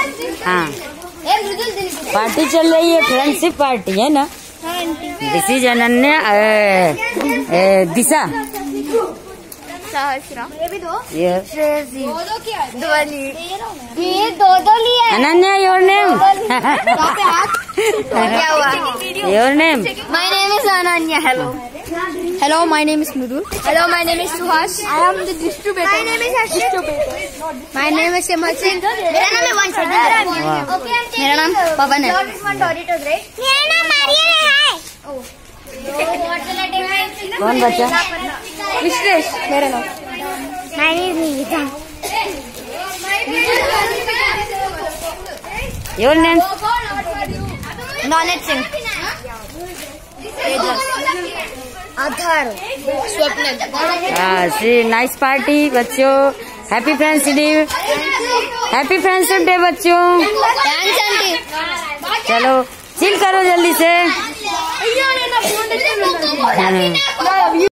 हाँ, पार्टी चल रही है, फ्रेंडशिप पार्टी है ना। दिस इज अनन्या, दिशा, सहस्रा, ये भी दो, ये दो लिए। Ananya, your name? क्या हुआ? Your name? My name is Ananya. Hello, my name is Mridul. Hello, my name is Suhas. I am the distributor. My name is Ashwin. My name is Simhat Singh. मेरा नाम है वंश। मेरा नाम पवन है। मेरा नाम मारिया है। कौन बच्चा? विश्वेश मेरा नाम। My name is Nivita. Your name? नॉलेज Singh, Aadhar, Swapna. See nice party बच्चों। Happy friendship day, happy friendship day बच्चों। चलो चिल करो जल्दी से।